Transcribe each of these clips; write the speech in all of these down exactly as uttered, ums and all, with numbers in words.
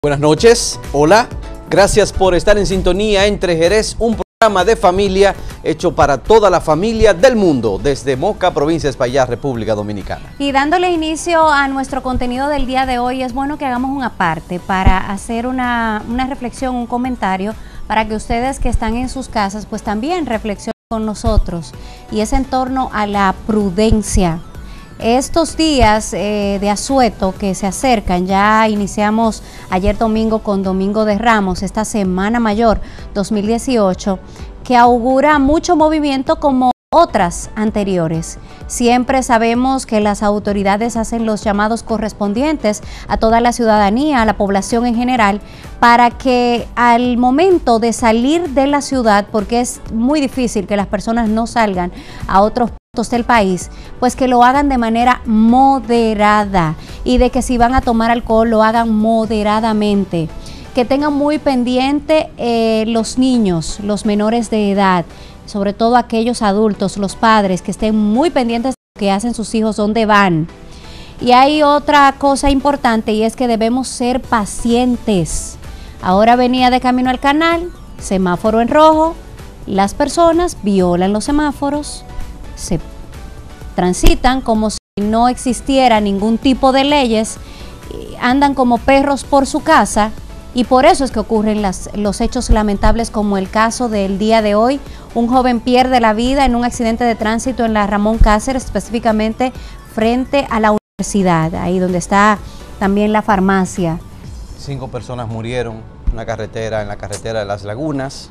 Buenas noches, hola, gracias por estar en sintonía Entre Jerez, un programa de familia hecho para toda la familia del mundo, desde Moca, provincia de Espaillat, República Dominicana. Y dándole inicio a nuestro contenido del día de hoy, es bueno que hagamos una parte para hacer una, una reflexión, un comentario, para que ustedes que están en sus casas, pues también reflexionen con nosotros, y es en torno a la prudencia. Estos días eh, de asueto que se acercan, ya iniciamos ayer domingo con Domingo de Ramos, esta Semana Mayor dos mil dieciocho, que augura mucho movimiento como otras anteriores. Siempre sabemos que las autoridades hacen los llamados correspondientes a toda la ciudadanía, a la población en general, para que al momento de salir de la ciudad, porque es muy difícil que las personas no salgan a otros puntos del país, pues que lo hagan de manera moderada, y de que si van a tomar alcohol lo hagan moderadamente, que tengan muy pendiente eh, los niños, los menores de edad, sobre todo aquellos adultos, los padres, que estén muy pendientes de lo que hacen sus hijos, dónde van. Y hay otra cosa importante, y es que debemos ser pacientes. Ahora venía de camino al canal, semáforo en rojo, las personas violan los semáforos, se transitan como si no existiera ningún tipo de leyes, andan como perros por su casa, y por eso es que ocurren las, los hechos lamentables como el caso del día de hoy. Un joven pierde la vida en un accidente de tránsito en la Ramón Cáceres, específicamente frente a la universidad, ahí donde está también la farmacia. Cinco personas murieron en una carretera, en la carretera de Las Lagunas.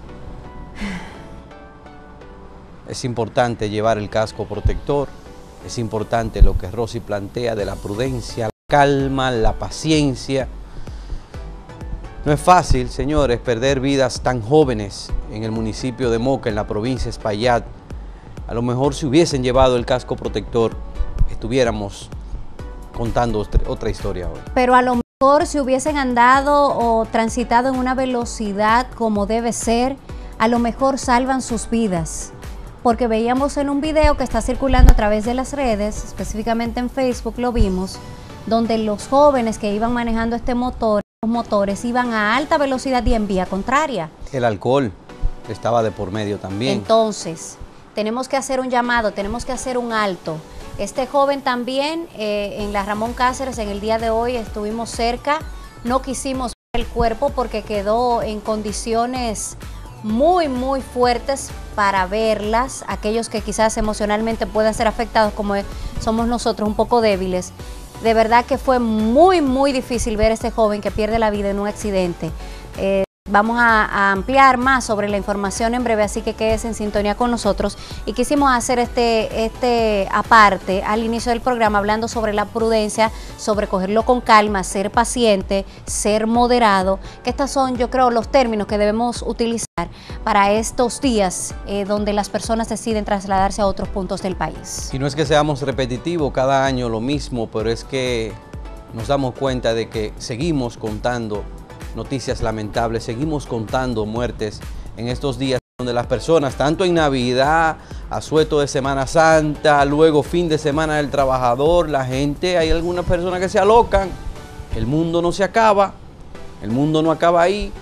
Es importante llevar el casco protector, es importante lo que Rosy plantea de la prudencia, la calma, la paciencia. No es fácil, señores, perder vidas tan jóvenes en el municipio de Moca, en la provincia de Espaillat. A lo mejor si hubiesen llevado el casco protector, estuviéramos contando otra historia hoy. Pero a lo mejor si hubiesen andado o transitado en una velocidad como debe ser, a lo mejor salvan sus vidas. Porque veíamos en un video que está circulando a través de las redes, específicamente en Facebook lo vimos, donde los jóvenes que iban manejando este motor, los motores iban a alta velocidad y en vía contraria. El alcohol estaba de por medio también. Entonces, tenemos que hacer un llamado, tenemos que hacer un alto. Este joven también, eh, en la Ramón Cáceres, en el día de hoy estuvimos cerca, no quisimos ver el cuerpo porque quedó en condiciones muy, muy fuertes para verlas. Aquellos que quizás emocionalmente puedan ser afectados, como somos nosotros, un poco débiles. De verdad que fue muy, muy difícil ver a este joven que pierde la vida en un accidente. Eh, vamos a, a ampliar más sobre la información en breve, así que quédese en sintonía con nosotros. Y quisimos hacer este, este aparte al inicio del programa, hablando sobre la prudencia, sobre cogerlo con calma, ser paciente, ser moderado, que estos son, yo creo, los términos que debemos utilizar para estos días eh, donde las personas deciden trasladarse a otros puntos del país. Y no es que seamos repetitivos cada año lo mismo, pero es que nos damos cuenta de que seguimos contando noticias lamentables, seguimos contando muertes en estos días donde las personas, tanto en Navidad, asueto de Semana Santa, luego fin de semana del trabajador, la gente, hay algunas personas que se alocan. El mundo no se acaba, el mundo no acaba ahí.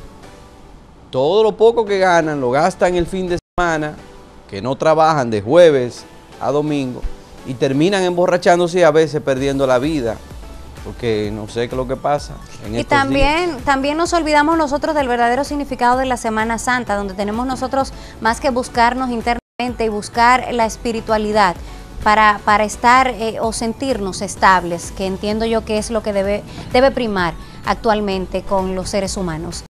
Todo lo poco que ganan lo gastan el fin de semana, que no trabajan de jueves a domingo, y terminan emborrachándose y a veces perdiendo la vida, porque no sé qué es lo que pasa en y estos también, días. también nos olvidamos nosotros del verdadero significado de la Semana Santa, donde tenemos nosotros más que buscarnos internamente y buscar la espiritualidad para, para estar eh, o sentirnos estables, que entiendo yo que es lo que debe, debe primar actualmente con los seres humanos.